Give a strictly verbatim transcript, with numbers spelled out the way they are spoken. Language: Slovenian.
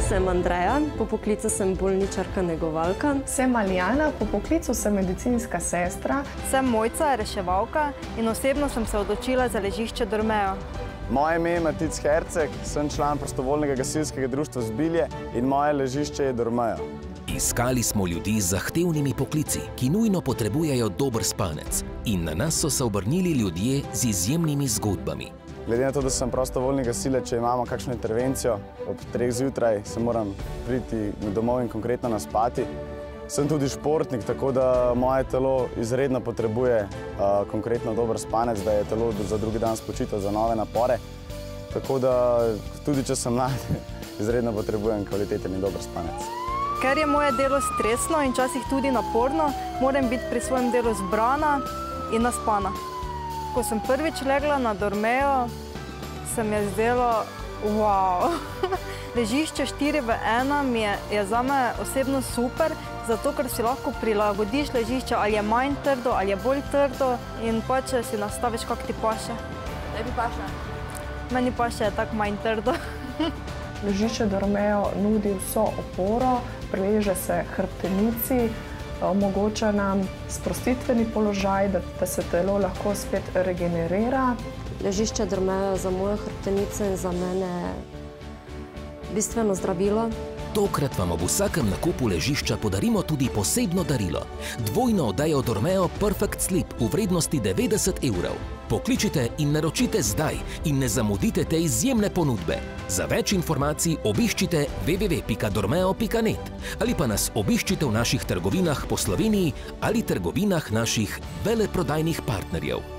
sem Andreja, po poklicu sem bolničarka negovalka. Sem Alijana, po poklicu sem medicinska sestra. Sem Mojca, reševalka in osebno sem se odločila za ležišče Dormeo. Moje ime je Matic Herceg, sem član prostovoljnega gasilskega društva Zbilje in moje ležišče je Dormeo. Iskali smo ljudi z zahtevnimi poklici, ki nujno potrebujejo dober spanec. In na nas so se obrnili ljudje z izjemnimi zgodbami. Glede na to, da sem prostovoljni gasilec, če imamo kakšno intervencijo, ob treh zjutraj se moram priti domov in konkretno naspati. Sem tudi športnik, tako da moje telo izredno potrebuje uh, konkretno dober spanec, da je telo za drugi dan spočito za nove napore. Tako da tudi če sem mlad, izredno potrebujem kvaliteten in dober spanec. Ker je moje delo stresno in včasih tudi naporno, moram biti pri svojem delu zbrana in naspana. Ko sem prvič legla na Dormeo, se mi je zdelo, wow. Ležišče štiri v ena je, je zame osebno super, zato ker si lahko prilagodiš ležišče, ali je manj trdo, ali je bolj trdo in pa če si nastaviš, kak ti paše. Tebi paše? Meni paše je tako manj trdo. Ležišče Dormeo nudi vso oporo, prileže se hrbtenici, omogoča nam sprostitveni položaj, da, da se telo lahko spet regenerira. Ležišče Dormeo za moje hrbtenice in za mene bistveno zdravilo. Tokrat vam ob vsakem nakupu ležišča podarimo tudi posebno darilo. Dvojno oddajo Dormeo Perfect Sleep v vrednosti devetdeset evrov. Pokličite in naročite zdaj in ne zamudite te izjemne ponudbe. Za več informacij obiščite w w w pika dormeo pika net ali pa nas obiščite v naših trgovinah po Sloveniji ali trgovinah naših veleprodajnih partnerjev.